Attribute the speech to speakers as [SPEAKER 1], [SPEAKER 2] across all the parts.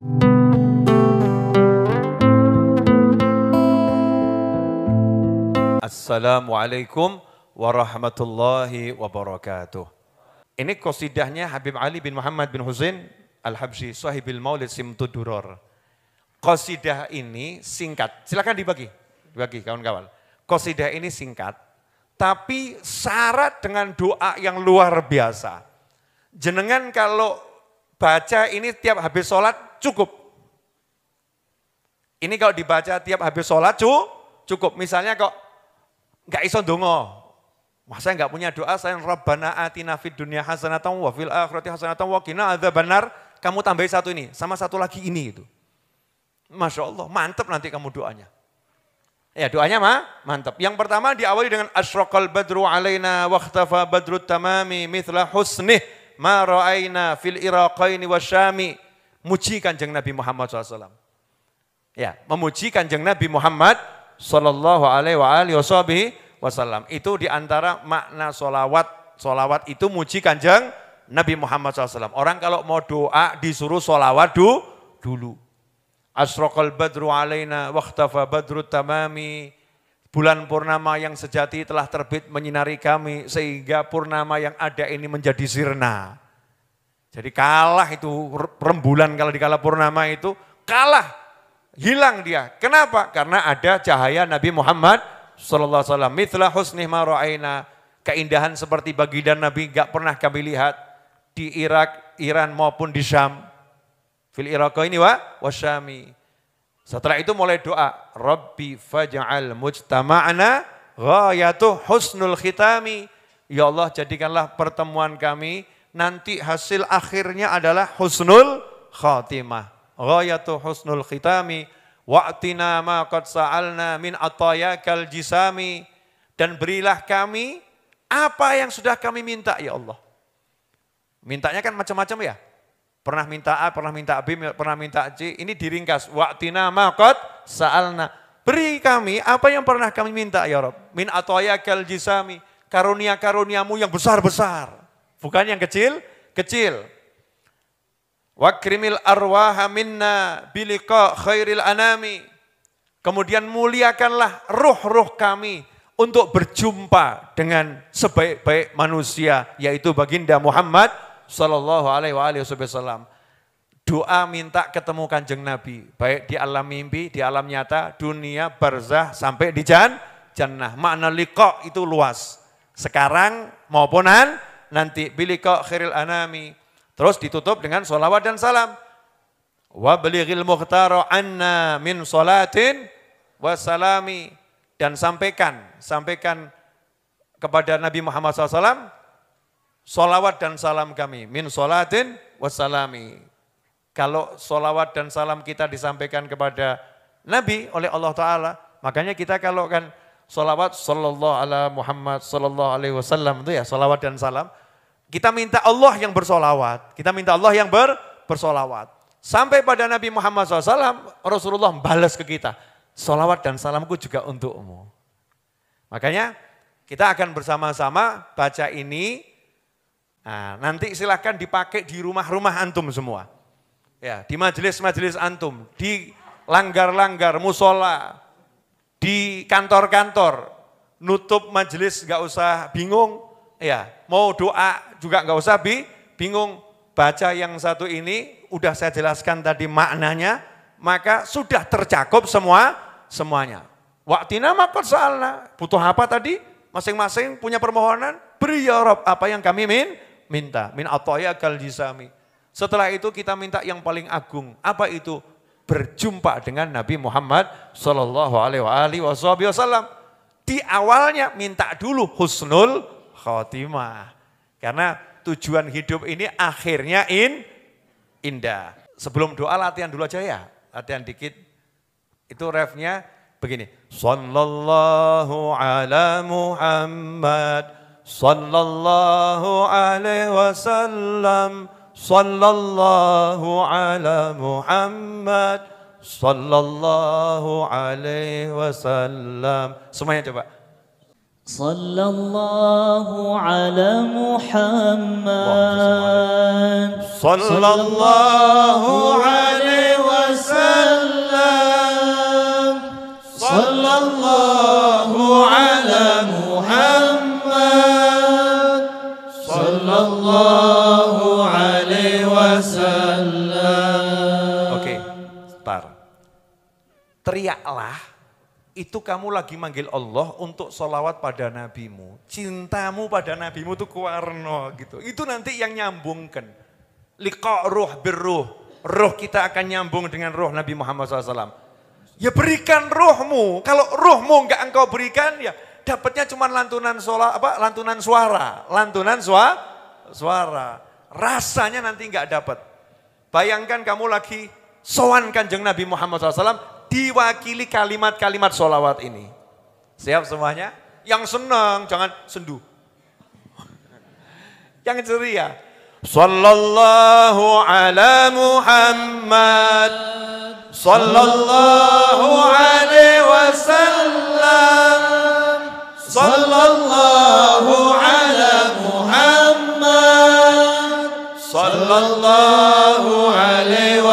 [SPEAKER 1] Assalamualaikum warahmatullahi wabarakatuh. Ini qasidahnya Habib Ali bin Muhammad bin Husain Al-Habsyi, Sahibil Maulid Simtud Duror. Qasidah ini singkat, silakan dibagi kawan-kawan. Qasidah ini singkat, tapi syarat dengan doa yang luar biasa. Jenengan kalau baca ini tiap habis sholat cukup. Ini kalau dibaca tiap habis sholat cukup. Misalnya kok nggak iso ndonga, masa nggak punya doa selain Rabbana atina fid dunya hasanatan wa fil akhirati hasanatan wa qina adzabannar, kamu tambahin satu ini, sama satu lagi ini itu. Masya Allah, mantap nanti kamu doanya. Ya doanya mantap. Yang pertama diawali dengan asyraqal badru alaina wakhtafa badrut tamami mithla husnih ma ra'aina fil iraqaini wasyami. Muji Kanjeng Nabi Muhammad SAW. Ya, memuji Kanjeng Nabi Muhammad sallallahu alaihi wasallam. Itu diantara makna solawat. Solawat itu muji Kanjeng Nabi Muhammad SAW. Orang kalau mau doa disuruh solawat dulu. Asyraqal badru alaina wakhtafa badrut tamami. Bulan purnama yang sejati telah terbit menyinari kami sehingga purnama yang ada ini menjadi sirna. Jadi kalah itu rembulan kalau dikala purnama itu kalah. Hilang dia. Kenapa? Karena ada cahaya Nabi Muhammad sallallahu alaihi wasallam. Mithla husnih ma ra'aina. Keindahan seperti baginda Nabi enggak pernah kami lihat di Irak, Iran maupun di Syam. Fil Iraqaini wasyami. Setelah itu mulai doa, Rabbi faj'al mujtama'ana ghayatuh husnul khitami. Ya Allah, jadikanlah pertemuan kami nanti hasil akhirnya adalah husnul khatimah. Ghayatu husnul khitami wa'tina ma qad sa'alna min atayakal jisami, dan berilah kami apa yang sudah kami minta ya Allah. Mintanya kan macam-macam ya. Pernah minta A, pernah minta B, pernah minta C, ini diringkas wa'tina ma qad sa'alna. Beri kami apa yang pernah kami minta ya Rabb. Min atayakal jisami, karunia-karuniamu yang besar-besar, bukan yang kecil-kecil. Wakrimil arwaha minna biliqa khairil anami. Kemudian muliakanlah ruh-ruh kami untuk berjumpa dengan sebaik-baik manusia, yaitu baginda Muhammad sallallahu alaihi wasallam. Doa minta ketemu Kanjeng Nabi, baik di alam mimpi, di alam nyata, dunia, barzah, sampai di jannah. Makna liqa itu luas. Sekarang maupun nanti biliqa khairil anami. Terus ditutup dengan sholawat dan salam. Wa balighil mukhtaru anna min sholatin wa salami. Dan sampaikan kepada Nabi Muhammad SAW, sholawat dan salam kami. Min sholatin wa salami. Kalau sholawat dan salam kita disampaikan kepada Nabi oleh Allah Ta'ala, makanya kita kalau kan sholawat sallallahu ala Muhammad sallallahu alaihi wasallam itu ya sholawat dan salam. Kita minta Allah yang bersolawat, kita minta Allah yang bersolawat. Sampai pada Nabi Muhammad SAW, Rasulullah membalas ke kita, solawat dan salamku juga untukmu. Makanya kita akan bersama-sama baca ini, nah, nanti silahkan dipakai di rumah-rumah antum semua. Ya, di majelis-majelis antum, di langgar-langgar, musola, di kantor-kantor, nutup majelis gak usah bingung. Ya, mau doa juga nggak usah bingung, baca yang satu ini, udah saya jelaskan tadi maknanya, maka sudah tercakup semuanya. Waqtina ma qad sa'alna, butuh apa tadi? Masing-masing punya permohonan, beri ya Rabb apa yang kami minta, min atayakal jisami. Setelah itu kita minta yang paling agung, apa itu? Berjumpa dengan Nabi Muhammad sallallahu alaihi wasallam. Di awalnya minta dulu husnul khotimah. Karena tujuan hidup ini akhirnya indah. Sebelum doa latihan dulu aja ya. Latihan dikit. Itu refnya begini. Sallallahu ala Muhammad. Sallallahu alaihi wasallam. Sallallahu ala Muhammad. Sallallahu alaihi wasallam. Semuanya coba.
[SPEAKER 2] Sallallahu ala Muhammad.
[SPEAKER 1] Sallallahu alaihi tar. Teriaklah, itu kamu lagi manggil Allah untuk sholawat pada nabimu. Cintamu pada nabimu itu kuwarno gitu. Itu nanti yang nyambungkan. Liqa ruh birruh. Ruh kita akan nyambung dengan ruh Nabi Muhammad SAW. Ya berikan ruhmu. Kalau ruhmu enggak engkau berikan, ya dapatnya cuma lantunan suara. Lantunan suara. Rasanya nanti enggak dapat. Bayangkan kamu lagi sowan Kanjeng Nabi Muhammad SAW. Diwakili kalimat-kalimat sholawat ini. Siap semuanya? Yang senang, jangan sendu. Yang ceria. Sallallahu ala Muhammad. Sallallahu alaihi wasallam. Sallallahu ala Muhammad. Sallallahu alaihi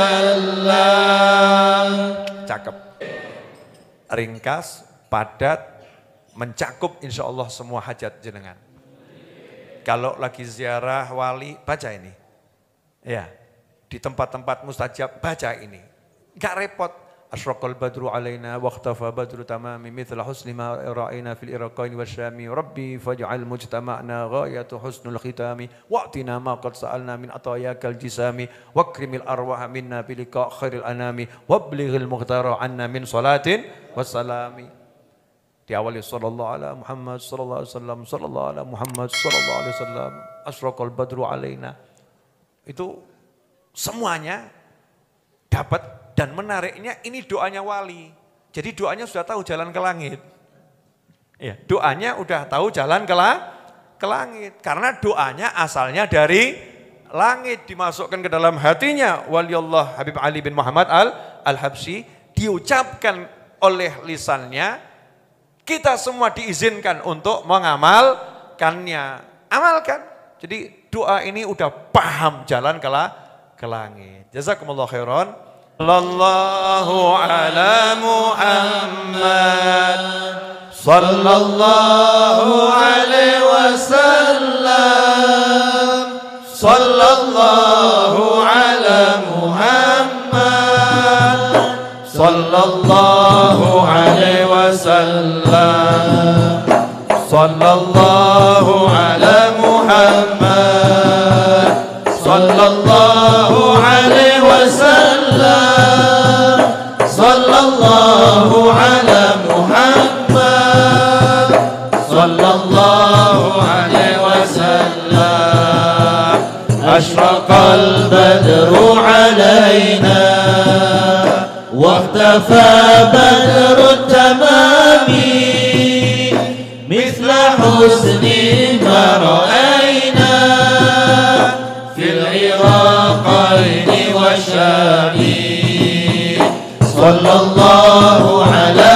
[SPEAKER 1] wasallam. Cakep, ringkas, padat, mencakup insya Allah semua hajat jenengan. Kalau lagi ziarah wali, baca ini. Ya, di tempat-tempat mustajab, baca ini. Gak repot. Asyraqal badru alaina waqtafa badru tamami mithla husni ma ra'ina fil iraqaini wasyami rabbi faj'al mujtama'na ghayatu husnul khitami wa'tina ma qad sa'alna min atayakal jisami wakrimil arwaha minna bilika khairil anami wablighil mughtara anna min salatin wassalami. Diawali sallallahu ala Muhammad sallallahu alaihi wasallam sallallahu ala Muhammad sallallahu alaihi wasallam asyraqal badru alaina. Itu semuanya dapat. Dan menariknya ini doanya wali. Jadi doanya sudah tahu jalan ke langit. Ya, doanya udah tahu jalan ke langit. Karena doanya asalnya dari langit. Dimasukkan ke dalam hatinya. Waliullah Habib Ali bin Muhammad Al-Habsyi. Diucapkan oleh lisannya. Kita semua diizinkan untuk mengamalkannya. Amalkan. Jadi doa ini udah paham jalan ke langit. Jazakumullah khairan. Sallallahu ala Muhammad. Sallallahu alaihi wasallam. Sallallahu ala Muhammad. Sallallahu alaihi wasallam. Sallallahu ala Muhammad. Sallallahu alaihi wasallam. Sallallahu ala Muhammad. Sallallahu alaihi wasallam. Asyraqal badru alaina واختفى بدر التمام مثل حسن ما رأينا في العراقين والشام. صلى الله على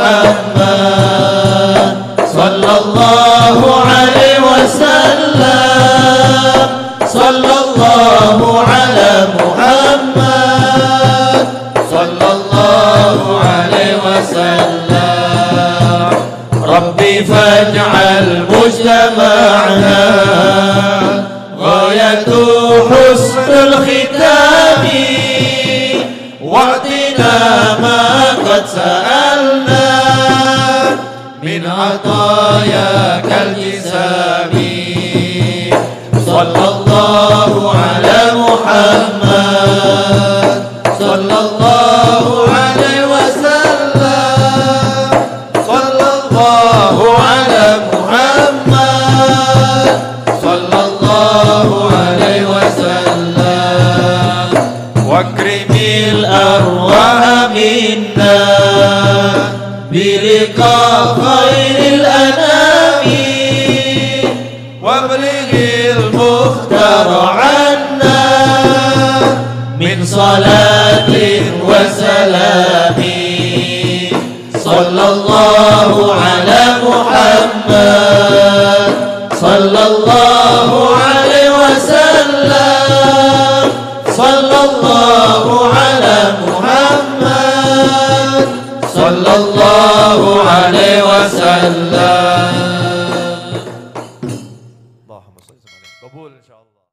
[SPEAKER 1] محمد صلى الله عليه وسلم. صلى الله على محمد صلى الله عليه وسلم. ربي فاجعل مجتمعنا غاية حسن الختام واعطنا ما قد سألنا من عطاياك الجسام. صلى الله على محمد صلى الله عليه وسلم. صلى الله على محمد صلى الله عليه وسلم. واكرم الأرواح منا بلقاء خير الأنام وابلغ المختار عنا من صلاة وسلام. صلى الله على محمد صلى الله عليه وسلم. صلى الله على محمد صلى الله عليه وسلم. اللهم صل وسلم. قبول إن شاء الله.